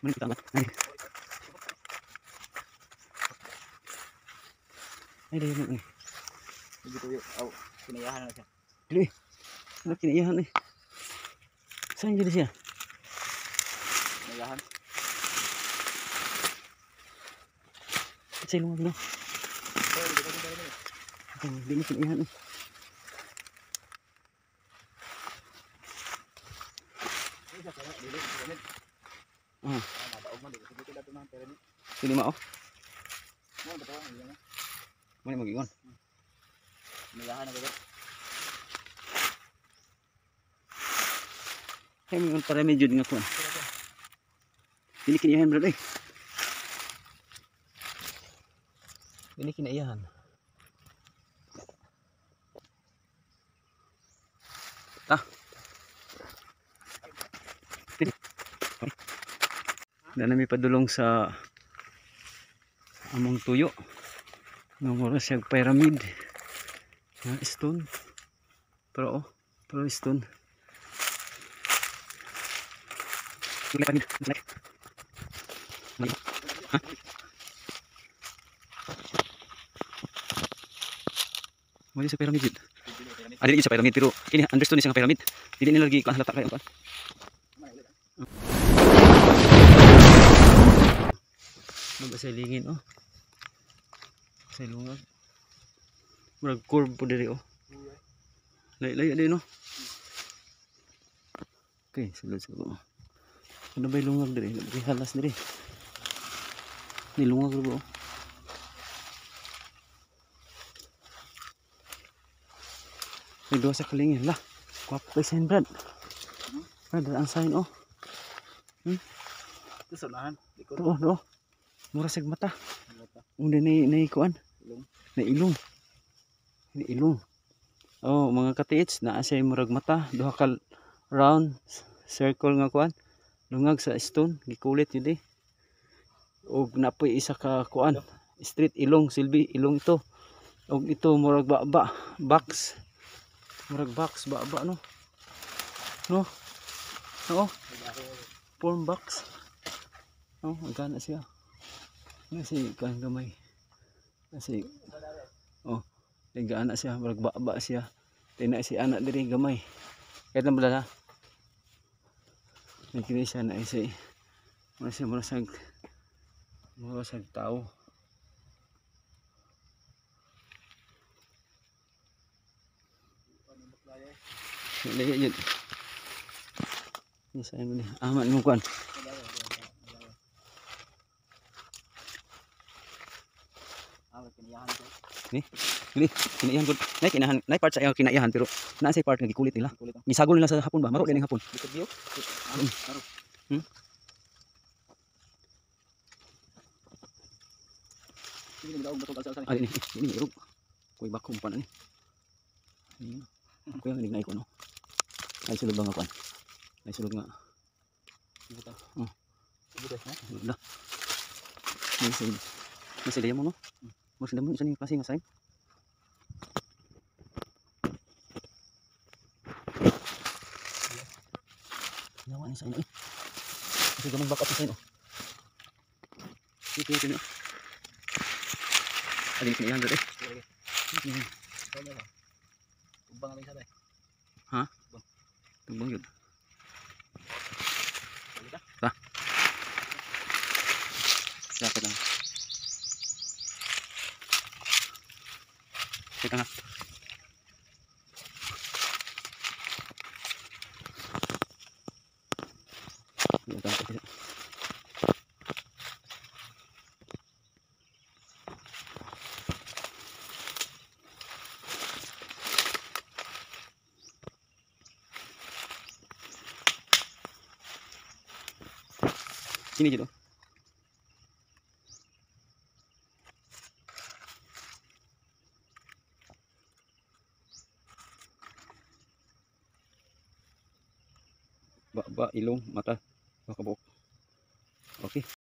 Mana kita angkat? Ay. Ay, dahil mo. Begitu yuk. Oh, kinayahan na siya. Dili. Ano kinaiyahan eh? Saan jadi siya? Kinayahan. Sa ilong mo. Hindi mo kinaiyahan eh. Sini mau? Mana mau gingon? Kinayahan na ba? Kaya may para medyo nga kuan. Dili kinaiyahan bro eh. Dili kinaiyahan. Na nami padulong sa among tuyo nga mura siya pyramid nga stone pero stone pyramid mo sa pyramid ada sa pyramid pero kini understone ni sa pyramid dili nila lagi halata kayo kan. Magasilingin oh. Sa lungag. Murag curve po diri oh. Lay din no. Okay, sulod. Ano ba lungag diri? Lagi halas diri. Ni lungag ro. May duha sa kalingin lah. Kwap kay sign Brad. Brad ang sign oh. Itu solahan. Do. Mura sig mata. Unde nay kuan. Ilong. Ni ilong. Oh, mga katiits naa say murag mata, duha ka round circle nga kuan. Lungag sa stone, gikulit yun eh. Og napoy isa ka kuan, street ilong, silbi ilong ito. Og ito murag box. Murag box ba no. No. Oo. Form box. Oh, magana siya. Kasi kan gamay. Kasi oh, tiga anak siya, murag ba siya. Tina si anak diri gamay. Kahit lang bala. Nagkini siya na si murasag tao. Lagi yun. Ini saya ni amat mo kuan. Ini kinaiyahan ko. Nay part sa iyo kinaiyahan pero naa say part nga gikulit nila. Gisagol nila sa hapon ba? Maro din hapon. Ini irog. Kuy bakom pa na ni. Kuy ang nignay ko no. Ay sulod ba nga kuan? Ay sulod nga. Dah. Masih dia mo no? Masih dia mo sa ni klase nga sign. Yawa ni sign eh. Kasi gamang backup sign oh. Ini. Ada ni kinayahan dito eh. Tumbang lang siya. Ha? Tumbang yun. Dapat lang. Teka nga. Sini gitu. Ilong, mata, kabuk. Oke.